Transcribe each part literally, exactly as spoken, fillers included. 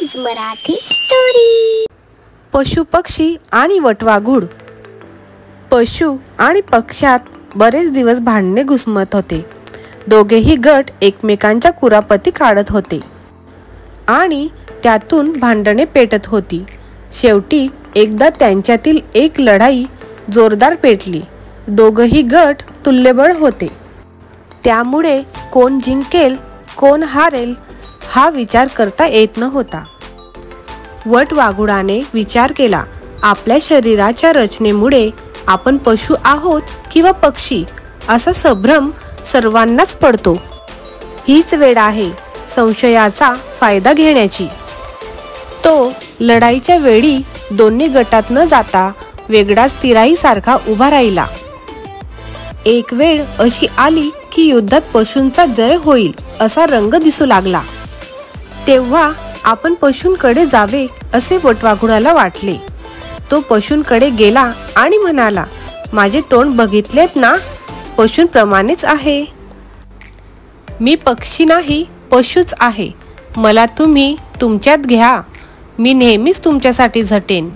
Please Marathi story. पशु पक्षी आणि वटवाघूळ। पशु आणि पक्ष्यात बरेच दिवस भांडणे घुसमत होते। दोघेही गट एकमेकांच्या कुरापती काढत होते आणि त्यातून भांडणे पेटत होती। शेवटी एकदा त्यांच्यातील एक लढाई जोरदार पेटली। दोघेही गट तुल्यबळ होते, त्यामुळे कोण जिंकेल कोण हारेल हा विचार करता येत नव्हता। वटवाघुळाने विचार केला, आपल्या शरीराच्या रचनेमुळे आपण पशु आहोत किंवा पक्षी असा संभ्रम सर्वांनाच पडतो। हीच वेळ आहे संशयाचा फायदा घेण्याची। तो लढाईच्या वेळी दोन्ही गटात न जाता वेगळाच तिराईसारखा उभा राहिला। एक वेळ अशी आली की युद्धात पशूंचा जय होईल असा रंग दिसू लागला। तेव्हा आपण पशूंकडे जावे असे वटवाघुळाला वाटले। तो पशूंकडे गेला आणि म्हणाला, माझे तोंड बघितलेत ना, पशूंप्रमाणेच आहे। मी पक्षी नाही, पशुच आहे। मला तुम्ही तुमच्यात घ्या, मी नेहमीच तुमच्यासाठी झटेन।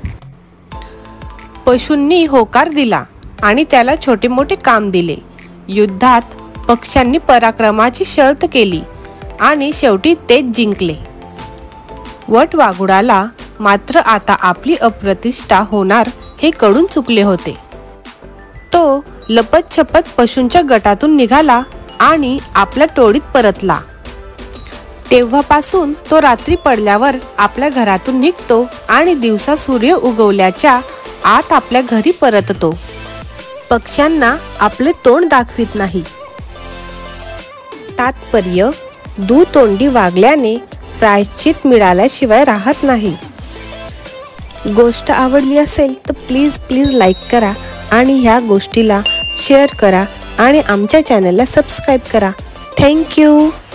पशूंनी होकार दिला आणि त्याला छोटे मोठे काम दिले। युद्धात पक्ष्यांनी पराक्रमाची शर्त केली आणि शेवटी तेच जिंकले। वटवाघुळाला मात्र आता आपली अप्रतिष्ठा होणार हे कळून चुकले होते। तो लपत छपत पशूंच्या गटातून निघाला आणि आपल्या टोळीत परतला। तेव्हापासून तो रात्री पडल्यावर आपल्या घरातून निघतो आणि दिवसा सूर्य उगवल्याच्या आत आपल्या घरी परततो। पक्ष्यांना आपले तोंड दाखवित नाही। तात्पर्य, दुतोंडी वागल्याने प्रायश्चित मिळाल्याशिवाय राहत नाही। गोष्ट आवडली असेल तर प्लीज प्लीज लाईक करा आणि ह्या गोष्टीला शेअर करा आणि आमच्या चॅनलला सबस्क्राईब करा। थँक्यू।